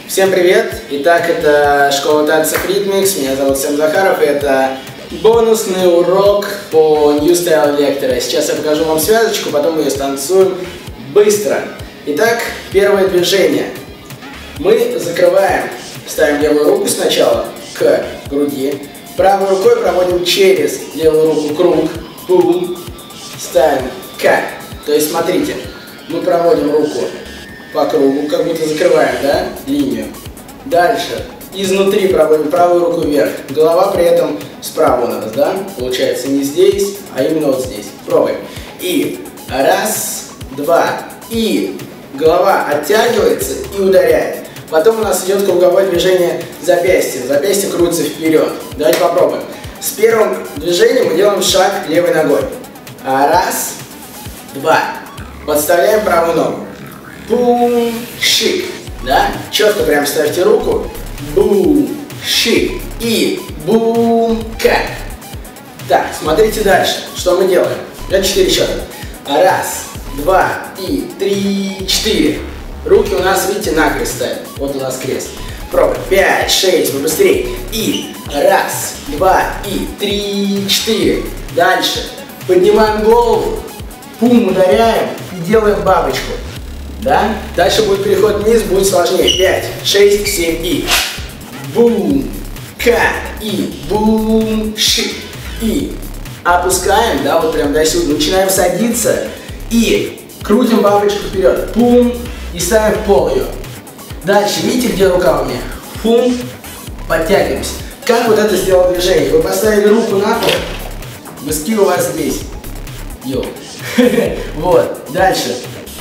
Всем привет! Итак, это школа танцев Rhythmix, меня зовут Сэм Захаров, и это бонусный урок по New Style Vector. Сейчас я покажу вам связочку, потом мы ее станцуем быстро. Итак, первое движение. Мы закрываем, ставим левую руку сначала к груди, правой рукой проводим через левую руку круг, бум, ставим к. То есть, смотрите, мы проводим руку по кругу, как будто закрываем, да, линию. Дальше изнутри проводим правую руку вверх. Голова при этом справа у нас, да? Получается не здесь, а именно вот здесь. Пробуем. И раз, два. И голова оттягивается и ударяет. Потом у нас идет круговое движение запястья. Запястье крутится вперед. Давайте попробуем. С первым движением мы делаем шаг левой ногой. Раз, два. Подставляем правую ногу. Бум, шик, да? Четко прям ставьте руку. Бум, шик и бум, ка. Так, смотрите дальше. Что мы делаем? Это 4 счета. Раз, два и 3, 4. Руки у нас, видите, накрест ставят. Вот у нас крест. Пробуем. 5, 6, побыстрее. И раз, два и 3, 4. Дальше. Поднимаем голову. Бум, ударяем и делаем бабочку. Да? Дальше будет переход вниз, будет сложнее. 5, 6, 7 и бум, ка, и бум, шик. И опускаем, да, вот прям до сюда. Начинаем садиться и крутим бабочку вперед. Бум, и ставим в пол ее. Дальше, видите, где рука у меня? Бум, подтягиваемся. Как вот это сделал движение? Вы поставили руку на пол, мыски у вас здесь. Йоу. Вот, дальше.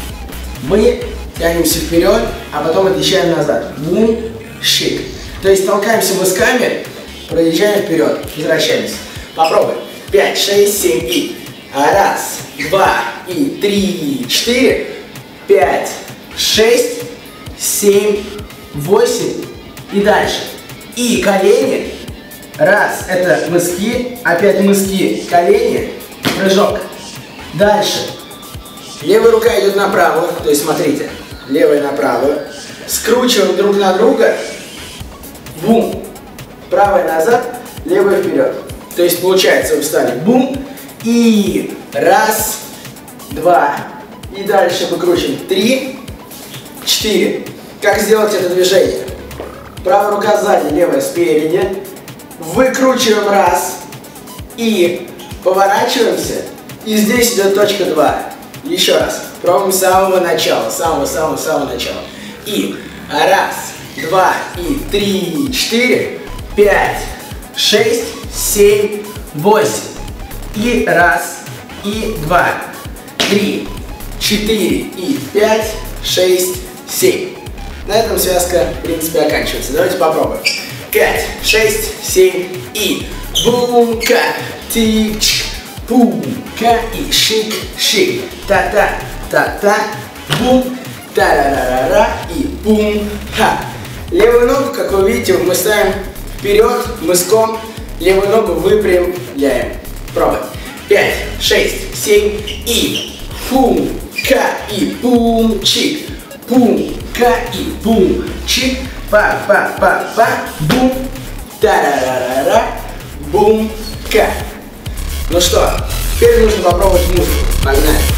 Мы тянемся вперед, а потом отъезжаем назад. Бум, шик. То есть толкаемся мысками, проезжаем вперед, возвращаемся. Попробуем. 5, 6, 7 и. Раз, два и 3, 4, 5, 6, 7, 8 и дальше. И колени. Раз, это мыски, опять мыски, колени, прыжок. Дальше. Левая рука идет на правую, то есть смотрите, левая на правую. Скручиваем друг на друга. Бум. Правая назад, левая вперед. То есть получается, вы встали. Бум. И раз, два. И дальше выкручиваем. 3, 4. Как сделать это движение? Правая рука сзади, левая спереди. Выкручиваем раз. И поворачиваемся. И здесь идет точка 2. Еще раз. Пробуем с самого начала. Самого начала. И раз, два, и 3, 4, 5, 6, 7, 8. И раз, и 2, 3, 4, и 5, 6, 7. На этом связка, в принципе, оканчивается. Давайте попробуем. 5, 6, 7 и бум, ка, тик, бум, ка и шик, шик, та-та, та-та, бум, та-ра-ра-ра-ра и бум, ха. Левую ногу, как вы видите, мы ставим вперед мыском, левую ногу выпрямляем. Пробуем. 5, 6, 7 и бум, ка и бум, чик, бум, ка и бум, чик, па-па-па-па, бум, та-ра-ра-ра-ра, бум, ка. Ну что, теперь нужно попробовать музыку. Погнали.